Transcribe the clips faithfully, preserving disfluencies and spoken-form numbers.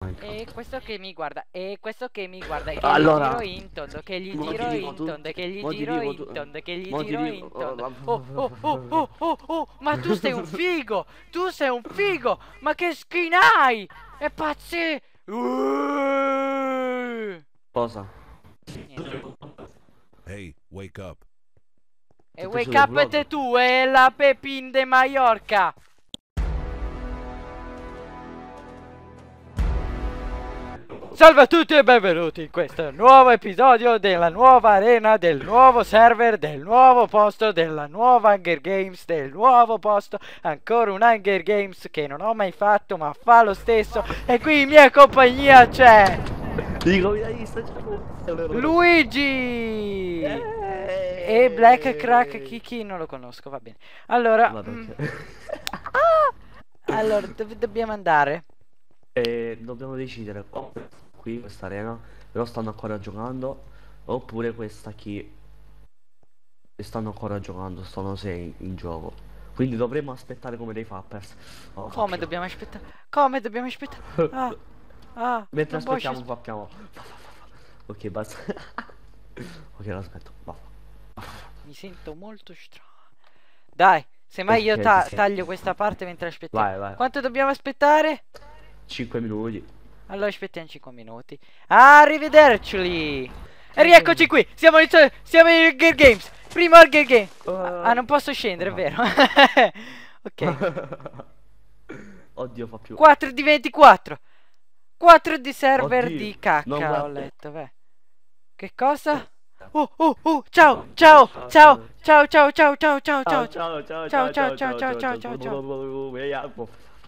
E questo che mi guarda, e questo che mi guarda, che allora, gli giro in tondo, che gli giro in tondo, che gli giro in tondo, che gli giro in tondo. Oh, oh, oh, oh, oh, oh, ma tu sei un figo, tu sei un figo, ma che skin hai? È pazzi! Uh! Cosa? Niente. Hey, wake up. E wake up te tu, e la Pepin de Mallorca! Salve a tutti e benvenuti in questo nuovo episodio della nuova arena, del nuovo server, del nuovo posto, della nuova Hunger Games, del nuovo posto, ancora un Hunger Games che non ho mai fatto ma fa lo stesso. E qui in mia compagnia c'è Luigi e Black Crack Kiki, non lo conosco, va bene. Allora, mm, ah, allora dove dobbiamo andare? Eh, dobbiamo decidere o qui questa arena, però stanno ancora giocando, oppure questa qui e stanno ancora giocando, sono sei in gioco. Quindi dovremmo aspettare come dei fappers. Oh, come cacchio. dobbiamo aspettare? Come dobbiamo aspettare? Ah, ah, mentre non aspettiamo posso... fappiamo. Ok, basta. Ok, l'aspetto. Mi sento molto strano. Dai, semmai io Perché ta ti senti? taglio questa parte mentre aspettiamo. Vai, vai. Quanto dobbiamo aspettare? cinque minuti. Allora aspettiamo cinque minuti. Arrivederci. E rieccoci qui. Siamo in, siamo in Hunger Games. Primo Hunger Game. Ah, non posso scendere, è vero? Ok. Oddio, fa più. quattro di ventiquattro. quattro di server Oddio, di cacca, non ho guarda. letto, beh. Che cosa? Oh, oh, oh, ciao, ciao, ciao, ciao, ciao, ciao, ciao, ciao, ciao, ciao, ciao, ciao, ciao, ciao, ciao, ciao, ciao, ciao.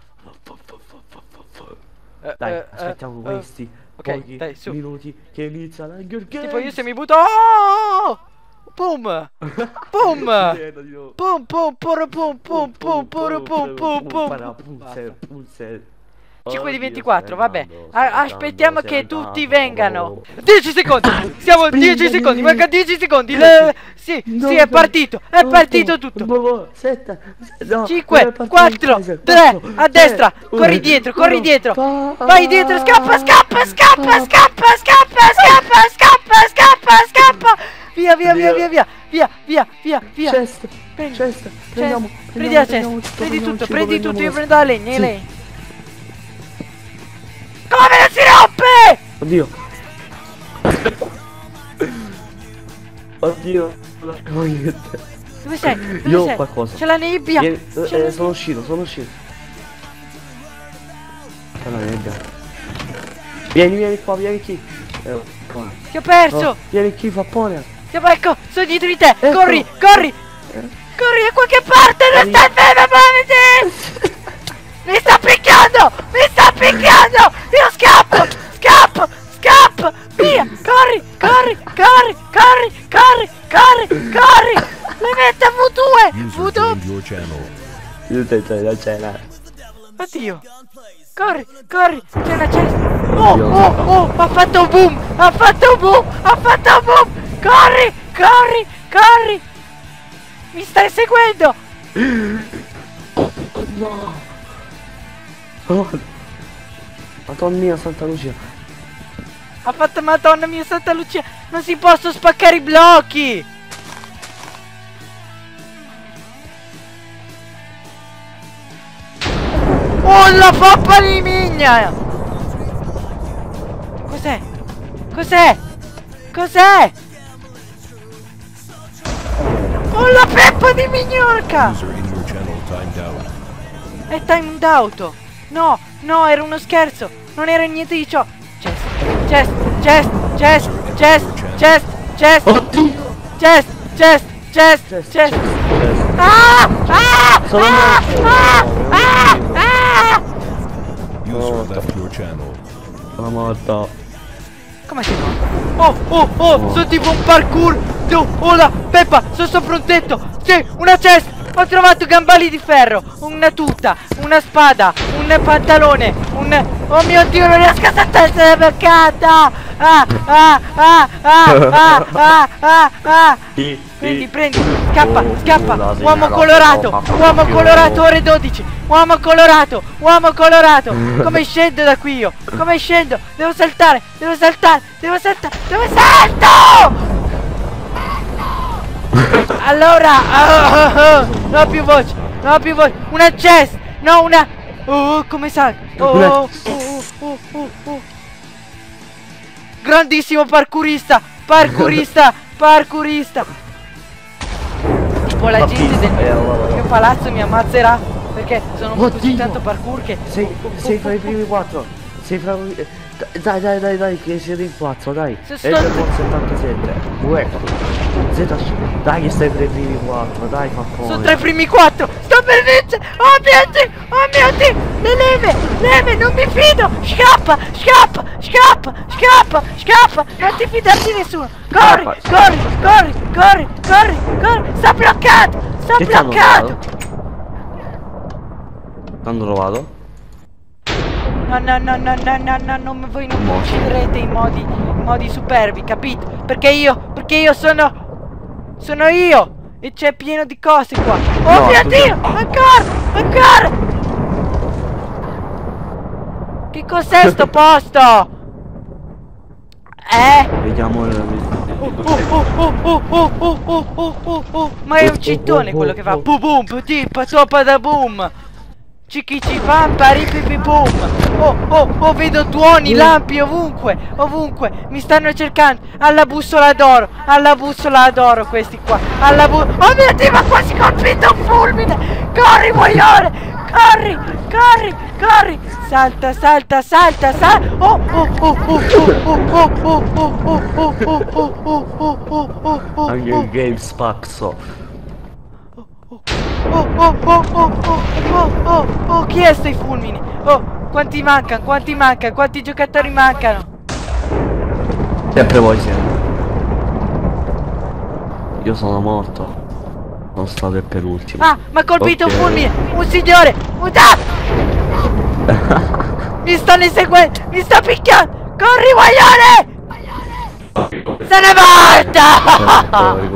Dai, Eh, eh, aspettiamo eh, questi ok, pochi dai, su. minuti che inizia l'Hunger Games. Tipo io se mi butto... Oh! Boom! Boom! Boom, boom, poro, boom, boom, boom, poro, boom, boom, boom. Basta. cinque di ventiquattro, vabbè. A aspettiamo che tutti vengano. dieci secondi. Siamo dieci secondi. Manca dieci secondi. Le... Sì, sì, è partito. È partito tutto. cinque, quattro, tre, a destra. Corri dietro, corri dietro. Vai dietro, scappa, scappa, scappa, scappa, scappa, scappa, scappa, scappa, scappa. Via, via, via, via, via. Via, via, via, via. Chest, Prendi, chest, prendiamo, prendi la cesta. Prendi tutto, prendi tutto. Io prendo la legna e lei. Come non si rompe? Oddio. Oddio. Dove sei? Dove Io ho sei? qualcosa. C'è la nebbia. Vieni, C'è eh, la sono uscito, sono uscito. C'è la nebbia. Vieni, vieni qua, vieni qui. Eh, qua. Ti ho perso. Oh, vieni qui, fappone. Ti ho- ecco, sono dietro di te. Ecco. Corri, corri. Corri da qualche parte. Non stai fermo, muoviti. Mi sta picchiando. Mi sta picchiando. Io scappo, scappo, scappo. Via. Corri, corri, corri, corri, corri, corri, corri. Le mette V due. V User due. joined your channel. Io te c'è, c'è la. Oddio. Corri, corri, c'è una cesta. Oh, oh, oh, ha fatto un boom, ha fatto un boom, ha fatto un boom. Corri, corri, corri. Mi stai seguendo? No. Oh. Madonna mia, Santa Lucia. Ha fatto, madonna mia, Santa Lucia. Non si possono spaccare i blocchi. Oh, la pappa di migna. Cos'è? Cos'è? Cos'è? Oh, la peppa di mignorca. User in your channel timed out. È timed out. No, no, era uno scherzo. Non era niente di ciò. Chest, chest, chest, chest, chest, chest, chest, Oddio. chest, chest, chest, chest. Ah! Ah! Sono Ah! morto. Ah! Ah! Ah! User left your channel. Sono morto. Come sei morto? Oh, oh, oh, sono tipo un parkour. Tu, oh la Peppa, sono sopra un tetto. Sì, una chest. Ho trovato gambali di ferro, una tuta, una spada, un pantalone, un Oh mio Dio, non riesco a saltare la beccata! Ah, ah, ah, ah, ah, ah, ah, ah! Prendi, prendi, scappa, scappa! Uomo colorato, uomo colorato, ore dodici! Uomo colorato, uomo colorato! Come scendo da qui io? Come scendo? Devo saltare, devo saltare, devo saltare, dove salto? Allora, oh, oh, oh, non ho più voce, non ho più voce! Una chest, no una... Oh, come salgo? Oh, oh, oh, oh, oh, oh. Grandissimo parkourista, parkourista, parkourista. Tipo la gente del mio palazzo mi ammazzerà perché sono così tanto parkour che... Sei, sei fra i primi quattro. Sei fra i... Dai, dai, dai, dai, che siete in quattro, dai. Se E sto- per settantasette. Uè. Z, dai che stai tra i primi quattro, dai, fa Sono tra i primi quattro. Sto per vincere. Oh mio Dio, oh mio Dio. Le leve, leve, non mi fido. Scappa, scappa, scappa, scappa, scappa. Non ti fidarti di nessuno. Corri, corri, corri, corri, corri, corri. Sta bloccato, sta Che ti hanno bloccato. T'hanno trovato? No, no, no, no, no, no, no, non mi- voi non mi ucciderete in modi, in modi superbi, capito? Perché io, perché io sono, sono io e c'è pieno di cose qua. Oh No, mio tu- Dio, ancora, ancora! Che cos'è sto posto? Eh? Vediamo il... Oh, oh, oh, oh, oh, oh, oh, oh, oh, oh, oh. Ma è un cittone quello che fa bu boom, puti, patopa da boom. Cichici pam pari pipi boom. Oh oh oh, vedo tuoni, lampi ovunque, ovunque. Mi stanno cercando. Alla bussola d'oro, alla bussola d'oro questi qua. Alla bu... Oh mio Dio, ma quasi colpito un fulmine. Corri coglione, corri, corri, corri. Salta, salta, salta, salta. Oh oh oh oh oh oh oh oh oh oh oh oh oh oh oh oh oh. Anche il game spazzo. Oh oh oh oh oh oh oh oh, chi è sto i fulmini? Oh, quanti mancano, quanti mancano, quanti giocatori mancano? Sempre voi siete. Io sono morto. Sono stato il penultimo. Ah, mi ha colpito Ok. un fulmine, un signore, un ah! Mi stanno inseguendo, mi sta picchiando! Corri guaglione! Se ne morta! Sono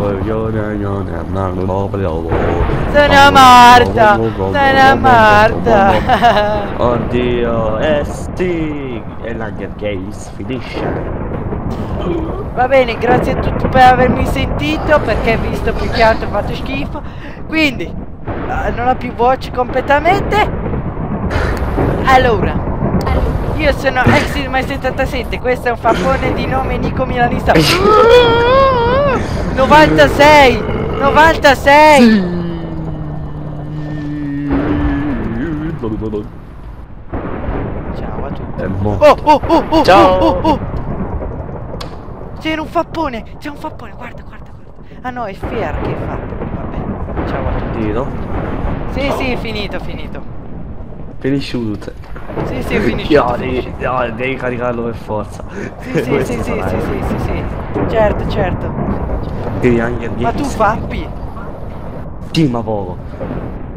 morta! Sono morta! Oddio, eh sì! E l'Hunger Games finisce. Va bene, grazie a tutti per avermi sentito, perché visto più che altro ho fatto schifo. Quindi, eh, non ho più voce completamente. Allora, io sono Exilmai settantasette, questo è un fappone di nome Nico Milanista. novantasei! novantasei! Ciao a tutti. È mo- Oh oh oh oh Ciao. oh oh oh. C'era un fappone, c'è un fappone, guarda, guarda, guarda. Ah no, è Fier che fa. Vabbè, ciao a tutti. Finito? Sì, sì, finito, finito. Finisci tutte. Sì, sì, finisci. Io devi, no, devi caricarlo per forza. Sì, sì, sì, Questo sì, sì, sarà, eh. sì, sì, sì. Certo, certo. Devi anche Ma tu Games. fappi? Sì, ma poco.